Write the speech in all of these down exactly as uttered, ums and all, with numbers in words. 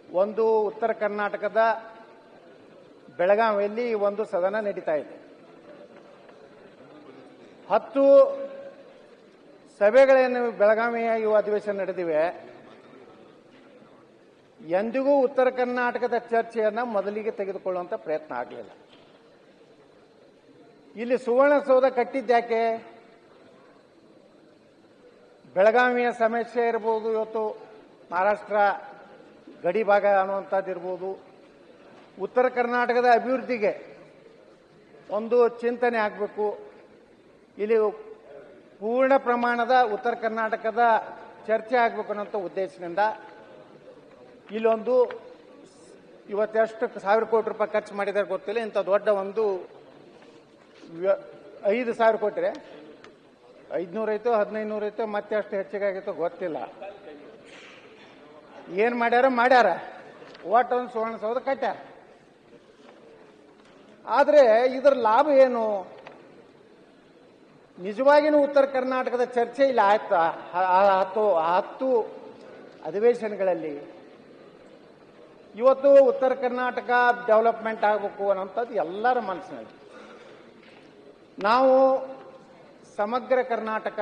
ಒಂದು ಉತ್ತರ ಕರ್ನಾಟಕದ ಬೆಳಗಾವಿಯಲ್ಲಿ ಒಂದು ಸದನ ನಡೀತಾ ಇದೆ. ಹತ್ತು ಸಭೆಗಳೇನು ಬೆಳಗಾವಿಯ ಯುವ ಅಧಿವೇಶನ ನಡೆದಿವೆ. ಎಂದಿಗೂ ಉತ್ತರ ಕರ್ನಾಟಕದ ಚರ್ಚೆಯನ್ನು ಮೊದಲಿಗೆ ತೆಗೆದುಕೊಳ್ಳುವಂತ ಪ್ರಯತ್ನ ಆಗಲಿಲ್ಲ. ಇಲ್ಲಿ ಸುವರ್ಣಸೌಧ ಕಟ್ಟಿದ್ಯಾಕೆ? ಬೆಳಗಾವಿಯ ಸಮಸ್ಯೆ ಇರಬಹುದು, ಇವತ್ತು ಮಹಾರಾಷ್ಟ್ರ ಗಡಿ ಭಾಗ ಅನ್ನುವಂಥದ್ದು ಇರ್ಬೋದು, ಉತ್ತರ ಕರ್ನಾಟಕದ ಅಭಿವೃದ್ಧಿಗೆ ಒಂದು ಚಿಂತನೆ ಆಗಬೇಕು. ಇಲ್ಲಿ ಪೂರ್ಣ ಪ್ರಮಾಣದ ಉತ್ತರ ಕರ್ನಾಟಕದ ಚರ್ಚೆ ಆಗಬೇಕು ಅನ್ನೋ ಉದ್ದೇಶದಿಂದ ಇಲ್ಲೊಂದು ಇವತ್ತೆಷ್ಟು ಸಾವಿರ ಕೋಟಿ ರೂಪಾಯಿ ಖರ್ಚು ಮಾಡಿದ್ದಾರೆ ಗೊತ್ತಿಲ್ಲ. ಇಂಥ ದೊಡ್ಡ ಒಂದು ಐದು ಸಾವಿರ ಕೋಟಿ ಐದ್ನೂರ ಐತೋ ಹದಿನೈದು ನೂರ ಐತೋ ಮತ್ತೆ ಅಷ್ಟು ಹೆಚ್ಚಿಗೆ ಆಗಿತ್ತೋ ಗೊತ್ತಿಲ್ಲ. ಏನ್ ಮಾಡ್ಯಾರ ಮಾಡ್ಯಾರ ಒಟ್ಟು ಒಂದು ಸುವರ್ಣಸೌಧ ಕಟ್ಟ್ಯಾರ. ಆದ್ರೆ ಇದರ ಲಾಭ ಏನು? ನಿಜವಾಗಿನೂ ಉತ್ತರ ಕರ್ನಾಟಕದ ಚರ್ಚೆ ಇಲ್ಲ ಆಯ್ತಾ? ಹತ್ತು ಹತ್ತು ಅಧಿವೇಶನಗಳಲ್ಲಿ ಇವತ್ತು ಉತ್ತರ ಕರ್ನಾಟಕ ಡೆವಲಪ್ಮೆಂಟ್ ಆಗಬೇಕು ಅನ್ನೋಂಥದ್ದು ಎಲ್ಲರ ಮನಸ್ಸಿನಲ್ಲಿ. ನಾವು ಸಮಗ್ರ ಕರ್ನಾಟಕ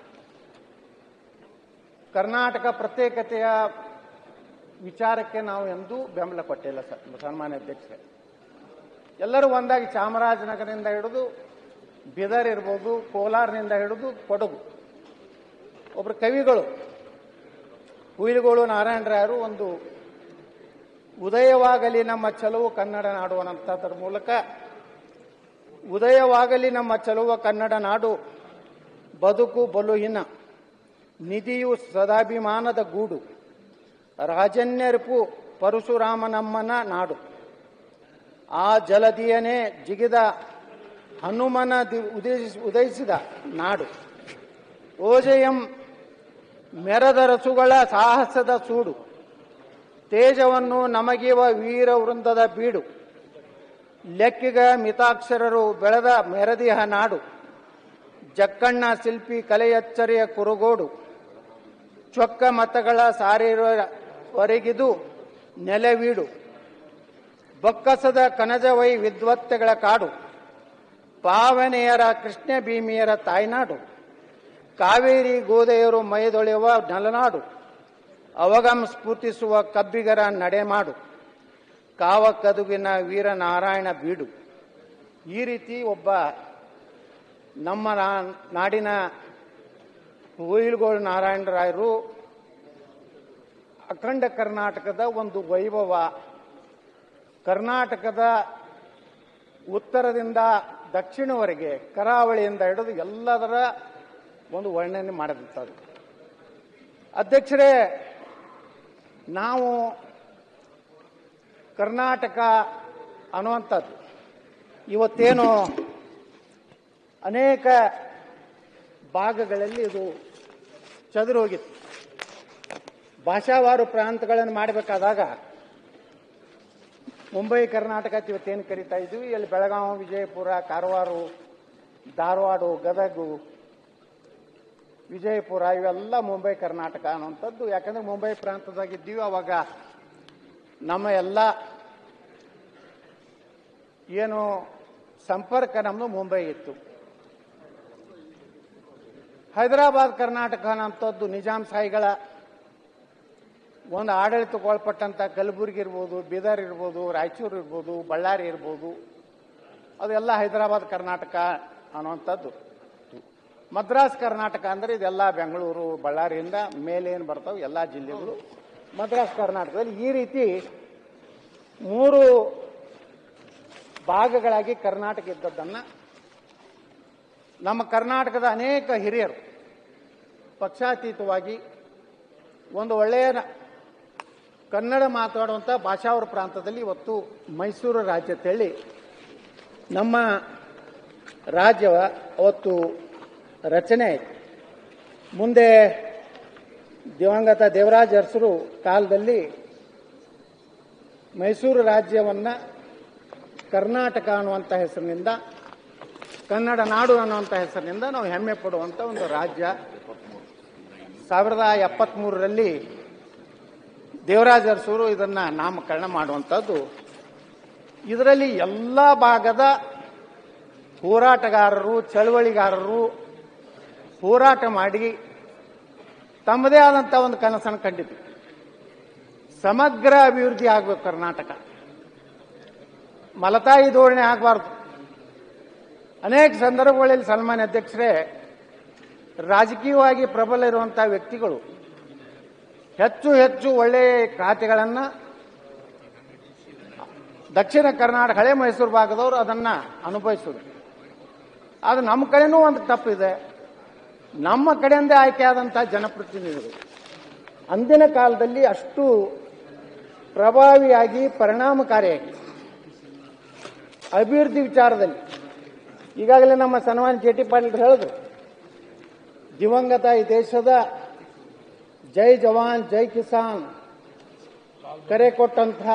ಕರ್ನಾಟಕ ಪ್ರತ್ಯೇಕತೆಯ ವಿಚಾರಕ್ಕೆ ನಾವು ಎಂದೂ ಬೆಂಬಲ ಕೊಟ್ಟಿಲ್ಲ. ಸನ್ಮಾನ್ಯ ಅಧ್ಯಕ್ಷರೇ, ಎಲ್ಲರೂ ಒಂದಾಗಿ ಚಾಮರಾಜನಗರದಿಂದ ಹಿಡಿದು ಬೀದರ್ ಇರ್ಬೋದು, ಕೋಲಾರನಿಂದ ಹಿಡಿದು ಕೊಡಗು. ಒಬ್ಬರು ಕವಿಗಳು ಹುಯಿಲುಗೋಳು ನಾರಾಯಣರಾಯರು ಒಂದು ಉದಯವಾಗಲಿ ನಮ್ಮ ಚಲುವು ಕನ್ನಡ ನಾಡು ಅನ್ನೋಂಥದ್ರ ಮೂಲಕ ಉದಯವಾಗಲಿ ನಮ್ಮ ಚಲುವ ಕನ್ನಡ ನಾಡು, ಬದುಕು ಬಲುಹಿನ ನಿಧಿಯು ಸದಾಭಿಮಾನದ ಗೂಡು, ರಾಜನ್ಯರಿಪು ಪರಶುರಾಮನಮ್ಮನ ನಾಡು, ಆ ಜಲದಿಯನೇ ಜಿಗಿದ ಹನುಮನ ಉದಯಿಸಿದ ನಾಡು, ಓಜೆಯಂ ಮೆರದ ರಸುಗಳ ಸಾಹಸದ ಸೂಡು, ತೇಜವನ್ನು ನಮಗಿವ ವೀರ ವೃಂದದ ಬೀಡು, ಲೆಕ್ಕಿಗ ಮಿತಾಕ್ಷರರು ಬೆಳೆದ ಮೆರದಿಹ ನಾಡು, ಜಕ್ಕಣ್ಣ ಶಿಲ್ಪಿ ಕಲೆಯಚ್ಚರಿಯ ಕುರುಗೋಡು, ಚೊಕ್ಕ ಮತಗಳ ಸಾರಿರ ಹೊರಗಿದು ನೆಲೆವೀಡು, ಬೊಕ್ಕಸದ ಕನಜವೈ ವಿದ್ವತ್ತೆಗಳ ಕಾಡು, ಪಾವನೆಯರ ಕೃಷ್ಣ ಭೀಮಿಯರ ತಾಯ್ನಾಡು, ಕಾವೇರಿ ಗೋದೆಯರು ಮೈದೊಳೆಯುವ ನೆಲನಾಡು, ಅವಗಂ ಸ್ಫೂರ್ತಿಸುವ ಕಬ್ಬಿಗರ ನಡೆಮಾಡು, ಕಾವ ಕದುಗಿನ ವೀರನಾರಾಯಣ ಬೀಡು. ಈ ರೀತಿ ಒಬ್ಬ ನಮ್ಮ ನಾಡಿನ ಹುಯಿಲುಗೋಳು ನಾರಾಯಣರಾಯರು ಅಖಂಡ ಕರ್ನಾಟಕದ ಒಂದು ವೈಭವ, ಕರ್ನಾಟಕದ ಉತ್ತರದಿಂದ ದಕ್ಷಿಣವರೆಗೆ ಕರಾವಳಿಯಿಂದ ಹಿಡಿದು ಎಲ್ಲದರ ಒಂದು ವರ್ಣನೆ ಮಾಡಿದಂಥದ್ದು. ಅಧ್ಯಕ್ಷರೇ, ನಾವು ಕರ್ನಾಟಕ ಅನ್ನುವಂಥದ್ದು ಇವತ್ತೇನು ಅನೇಕ ಭಾಗಗಳಲ್ಲಿ ಇದು ಚದುರು ಹೋಗಿತ್ತು. ಭಾಷಾವಾರು ಪ್ರಾಂತಗಳನ್ನು ಮಾಡಬೇಕಾದಾಗ ಮುಂಬೈ ಕರ್ನಾಟಕ ಇವತ್ತೇನು ಕರೀತಾ ಇದ್ವಿ, ಇಲ್ಲಿ ಬೆಳಗಾವಿ, ವಿಜಯಪುರ, ಕಾರವಾರ, ಧಾರವಾಡ, ಗದಗು, ವಿಜಯಪುರ ಇವೆಲ್ಲ ಮುಂಬೈ ಕರ್ನಾಟಕ ಅನ್ನುವಂಥದ್ದು. ಯಾಕಂದ್ರೆ ಮುಂಬೈ ಪ್ರಾಂತದಾಗಿದ್ದೀವಿ. ಅವಾಗ ನಮ್ಮ ಎಲ್ಲ ಏನು ಸಂಪರ್ಕ ನಮ್ಮದು ಮುಂಬೈ ಇತ್ತು. ಹೈದರಾಬಾದ್ ಕರ್ನಾಟಕ ಅನ್ನೋಂಥದ್ದು ನಿಜಾಂ ಸಾಹಿಗಳ ಒಂದು ಆಡಳಿತಕ್ಕೊಳಪಟ್ಟಂತ ಕಲಬುರಗಿ ಇರ್ಬೋದು, ಬೀದರ್ ಇರ್ಬೋದು, ರಾಯಚೂರು ಇರ್ಬೋದು, ಬಳ್ಳಾರಿ ಇರ್ಬೋದು, ಅದೆಲ್ಲ ಹೈದರಾಬಾದ್ ಕರ್ನಾಟಕ ಅನ್ನುವಂಥದ್ದು. ಮದ್ರಾಸ್ ಕರ್ನಾಟಕ ಅಂದ್ರೆ ಇದೆಲ್ಲ ಬೆಂಗಳೂರು, ಬಳ್ಳಾರಿಯಿಂದ ಮೇಲೆ ಏನು ಬರ್ತಾವೆ ಎಲ್ಲ ಜಿಲ್ಲೆಗಳು ಮದ್ರಾಸ್ ಕರ್ನಾಟಕದಲ್ಲಿ. ಈ ರೀತಿ ಮೂರು ಭಾಗಗಳಾಗಿ ಕರ್ನಾಟಕ ಇದ್ದದ್ದನ್ನ ನಮ್ಮ ಕರ್ನಾಟಕದ ಅನೇಕ ಹಿರಿಯರು ಪಕ್ಷಾತೀತವಾಗಿ ಒಂದು ಒಳ್ಳೆಯ ಕನ್ನಡ ಮಾತಾಡುವಂಥ ಭಾಷಾವರ ಪ್ರಾಂತದಲ್ಲಿ ಇವತ್ತು ಮೈಸೂರು ರಾಜ್ಯ ಅಂತೇಳಿ ನಮ್ಮ ರಾಜ್ಯ ಅವತ್ತು ರಚನೆ ಆಯಿತು. ಮುಂದೆ ದಿವಂಗತ ದೇವರಾಜ ಅರಸರು ಕಾಲದಲ್ಲಿ ಮೈಸೂರು ರಾಜ್ಯವನ್ನ ಕರ್ನಾಟಕ ಅನ್ನುವಂಥ ಹೆಸರಿನಿಂದ, ಕನ್ನಡ ನಾಡು ಅನ್ನುವಂಥ ಹೆಸರಿನಿಂದ ನಾವು ಹೆಮ್ಮೆ ಪಡುವಂಥ ಒಂದು ರಾಜ್ಯ ಸಾವಿರದ ಎಪ್ಪತ್ಮೂರರಲ್ಲಿ ದೇವರಾಜ ಅರಸೂರು ಇದನ್ನ ನಾಮಕರಣ ಮಾಡುವಂಥದ್ದು. ಇದರಲ್ಲಿ ಎಲ್ಲ ಭಾಗದ ಹೋರಾಟಗಾರರು, ಚಳವಳಿಗಾರರು ಹೋರಾಟ ಮಾಡಿ ತಮ್ಮದೇ ಆದಂಥ ಒಂದು ಕನಸನ್ನು ಕಂಡಿತು. ಸಮಗ್ರ ಅಭಿವೃದ್ಧಿ ಆಗಬೇಕು ಕರ್ನಾಟಕ, ಮಲತಾಯಿ ಧೋರಣೆ ಆಗಬಾರ್ದು. ಅನೇಕ ಸಂದರ್ಭಗಳಲ್ಲಿ ಸನ್ಮಾನ್ಯ ಅಧ್ಯಕ್ಷರೇ, ರಾಜಕೀಯವಾಗಿ ಪ್ರಬಲ ಇರುವಂತಹ ವ್ಯಕ್ತಿಗಳು ಹೆಚ್ಚು ಹೆಚ್ಚು ಒಳ್ಳೆಯ ಖಾತೆಗಳನ್ನು ದಕ್ಷಿಣ ಕರ್ನಾಟಕ, ಹಳೆ ಮೈಸೂರು ಭಾಗದವರು ಅದನ್ನ ಅನುಭವಿಸೋದು. ಅದು ನಮ್ಮ ಕಡೆನೂ ಒಂದು ತಪ್ಪಿದೆ. ನಮ್ಮ ಕಡೆಯಿಂದೇ ಆಯ್ಕೆಯಾದಂತಹ ಜನಪ್ರತಿನಿಧಿಗಳು ಅಂದಿನ ಕಾಲದಲ್ಲಿ ಅಷ್ಟು ಪ್ರಭಾವಿಯಾಗಿ ಪರಿಣಾಮಕಾರಿಯಾಗಿ ಅಭಿವೃದ್ಧಿ ವಿಚಾರದಲ್ಲಿ, ಈಗಾಗಲೇ ನಮ್ಮ ಸನ್ಮಾನ್ಯ ಜೆ ಟಿ ಪಾಟೀಲ್ ಹೇಳಿದ್ರು, ದಿವಂಗತ ಈ ದೇಶದ ಜೈ ಜವಾನ್ ಜೈ ಕಿಸಾನ್ ಕರೆ ಕೊಟ್ಟಂತಹ,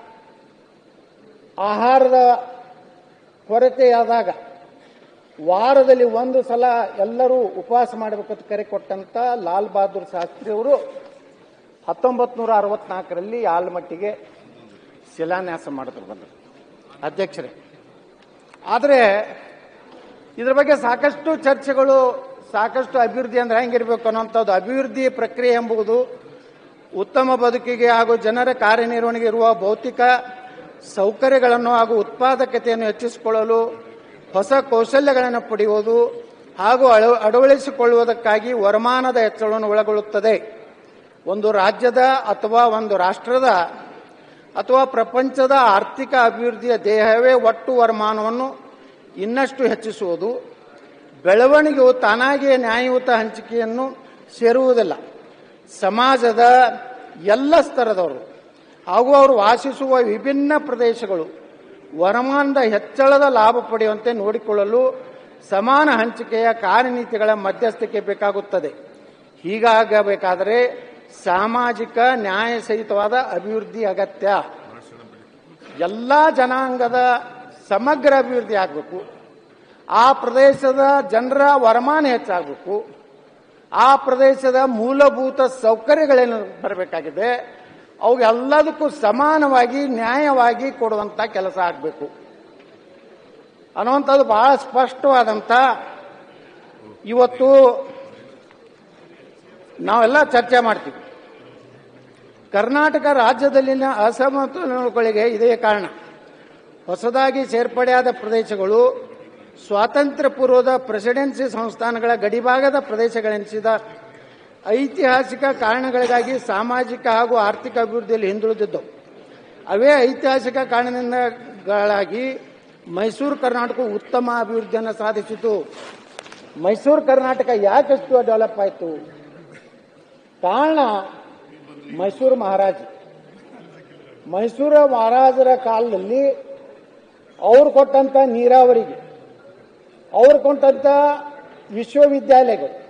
ಆಹಾರದ ಕೊರತೆಯಾದಾಗ ವಾರದಲ್ಲಿ ಒಂದು ಸಲ ಎಲ್ಲರೂ ಉಪವಾಸ ಮಾಡಬೇಕಂತ ಕರೆ ಕೊಟ್ಟಂತ ಲಾಲ್ ಬಹದ್ದೂರ್ ಶಾಸ್ತ್ರಿ ಅವರು ಹತ್ತೊಂಬತ್ತು ನೂರ ಅರವತ್ನಾಲ್ಕರಲ್ಲಿ ಆಲ್ಮಟ್ಟಿಗೆ ಶಿಲಾನ್ಯಾಸ ಮಾಡಿದ್ರು ಬಂದರು ಅಧ್ಯಕ್ಷರೇ. ಆದರೆ ಇದರ ಬಗ್ಗೆ ಸಾಕಷ್ಟು ಚರ್ಚೆಗಳು, ಸಾಕಷ್ಟು ಅಭಿವೃದ್ಧಿ ಅಂದ್ರೆ ಹೆಂಗಿರ್ಬೇಕು ಅನ್ನೋಂಥದ್ದು. ಅಭಿವೃದ್ಧಿ ಪ್ರಕ್ರಿಯೆ ಎಂಬುದು ಉತ್ತಮ ಬದುಕಿಗೆ ಹಾಗೂ ಜನರ ಕಾರ್ಯನಿರ್ವಹಣೆಗೆ ಇರುವ ಭೌತಿಕ ಸೌಕರ್ಯಗಳನ್ನು ಹಾಗೂ ಉತ್ಪಾದಕತೆಯನ್ನು ಹೆಚ್ಚಿಸಿಕೊಳ್ಳಲು ಹೊಸ ಕೌಶಲ್ಯಗಳನ್ನು ಪಡೆಯುವುದು ಹಾಗೂ ಅಳವಡಿಸಿಕೊಳ್ಳುವುದಕ್ಕಾಗಿ ವರಮಾನದ ಹೆಚ್ಚಳವನ್ನು ಒಳಗೊಳ್ಳುತ್ತದೆ. ಒಂದು ರಾಜ್ಯದ ಅಥವಾ ಒಂದು ರಾಷ್ಟ್ರದ ಅಥವಾ ಪ್ರಪಂಚದ ಆರ್ಥಿಕ ಅಭಿವೃದ್ಧಿಯ ಧ್ಯೇಯವೇ ಒಟ್ಟು ವರಮಾನವನ್ನು ಇನ್ನಷ್ಟು ಹೆಚ್ಚಿಸುವುದು. ಬೆಳವಣಿಗೆಯು ತಾನಾಗಿಯೇ ನ್ಯಾಯಯುತ ಹಂಚಿಕೆಯನ್ನು ಸೇರುವುದಿಲ್ಲ. ಸಮಾಜದ ಎಲ್ಲ ಸ್ತರದವರು ಹಾಗೂ ಅವರು ವಾಸಿಸುವ ವಿಭಿನ್ನ ಪ್ರದೇಶಗಳು ವರಮಾನದ ಹೆಚ್ಚಳದ ಲಾಭ ಪಡೆಯುವಂತೆ ನೋಡಿಕೊಳ್ಳಲು ಸಮಾನ ಹಂಚಿಕೆಯ ಕಾರ್ಯನೀತಿಗಳ ಮಧ್ಯಸ್ಥಿಕೆ ಬೇಕಾಗುತ್ತದೆ. ಹೀಗಾಗಬೇಕಾದರೆ ಸಾಮಾಜಿಕ ನ್ಯಾಯ ಸಹಿತವಾದ ಅಭಿವೃದ್ಧಿ ಅಗತ್ಯ. ಎಲ್ಲ ಜನಾಂಗದ ಸಮಗ್ರ ಅಭಿವೃದ್ಧಿ ಆಗಬೇಕು. ಆ ಪ್ರದೇಶದ ಜನರ ವರಮಾನ ಹೆಚ್ಚಾಗಬೇಕು. ಆ ಪ್ರದೇಶದ ಮೂಲಭೂತ ಸೌಕರ್ಯಗಳೇನು ಬರಬೇಕಾಗಿದೆ ಅವೆಲ್ಲದಕ್ಕೂ ಸಮಾನವಾಗಿ ನ್ಯಾಯವಾಗಿ ಕೊಡುವಂತ ಕೆಲಸ ಆಗಬೇಕು ಅನ್ನುವಂಥದ್ದು ಬಹಳ ಸ್ಪಷ್ಟವಾದಂತ ಇವತ್ತು ನಾವೆಲ್ಲ ಚರ್ಚೆ ಮಾಡ್ತೀವಿ. ಕರ್ನಾಟಕ ರಾಜ್ಯದಲ್ಲಿನ ಅಸಮತೋಲನಗಳಿಗೆ ಇದೇ ಕಾರಣ. ಹೊಸದಾಗಿ ಸೇರ್ಪಡೆಯಾದ ಪ್ರದೇಶಗಳು ಸ್ವಾತಂತ್ರ್ಯ ಪೂರ್ವದ ಪ್ರೆಸಿಡೆನ್ಸಿ ಸಂಸ್ಥಾನಗಳ ಗಡಿಭಾಗದ ಪ್ರದೇಶಗಳೆನಿಸಿದ ಐತಿಹಾಸಿಕ ಕಾರಣಗಳಿಗಾಗಿ ಸಾಮಾಜಿಕ ಹಾಗೂ ಆರ್ಥಿಕ ಅಭಿವೃದ್ಧಿಯಲ್ಲಿ ಹಿಂದುಳಿದಿದ್ದವು. ಅವೇ ಐತಿಹಾಸಿಕ ಕಾರಣದಿಂದಾಗಿ ಮೈಸೂರು ಕರ್ನಾಟಕ ಉತ್ತಮ ಅಭಿವೃದ್ಧಿಯನ್ನು ಸಾಧಿಸಿತು. ಮೈಸೂರು ಕರ್ನಾಟಕ ಯಾಕಷ್ಟು ಡೆವಲಪ್ ಆಯಿತು? ಕಾರಣ ಮೈಸೂರು ಮಹಾರಾಜ. ಮೈಸೂರು ಮಹಾರಾಜರ ಕಾಲದಲ್ಲಿ ಅವರು ಕೊಟ್ಟಂತ ನೀರಾವರಿಗೆ, ಅವರು ಕೊಟ್ಟಂತ ವಿಶ್ವವಿದ್ಯಾಲಯಗಳು,